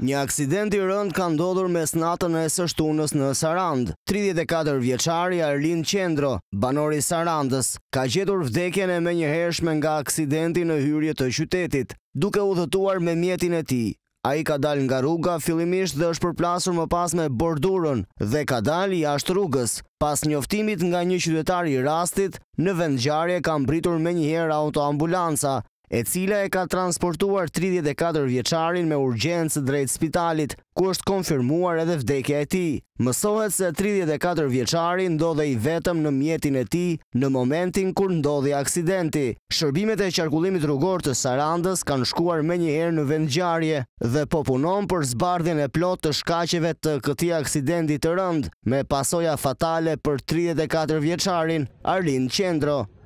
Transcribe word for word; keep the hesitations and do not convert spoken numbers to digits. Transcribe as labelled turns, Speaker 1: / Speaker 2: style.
Speaker 1: Një aksident i rënd ka ndodhur mes natën e së shtunës në Sarandë. tridhjetë e katër vjeçari Arlind Qendro, banori i Sarandës, ka gjetur vdekjen e menjëhershme nga aksidenti në hyrje të qytetit, duke udhëtuar me mjetin e tij. Ai ka dalë nga rruga fillimisht dhe është përplasur më pas me bordurën dhe ka dalë jashtë rrugës. Pas njoftimit nga një qytetar i rastit, në vendngjarje ka mbritur menjëherë autoambulanca, e cila e ka transportuar tridhjetë e katër vjeçarin me urgjencë drejt spitalit, ku është konfirmuar edhe vdekja e tij. Mësohet se tridhjetë e katër vjeçari ndodhej vetëm në mjetin e tij në momentin kur ndodhi aksidenti. Shërbimet e qarkullimit rrugor të Sarandës kanë shkuar menjëherë në vendngjarje dhe po punon për zbardhjen e plotë të shkaqeve të këtij aksidenti të rënd, me pasoja fatale për tridhjetë e katër vjeçarin Arlind Qendro.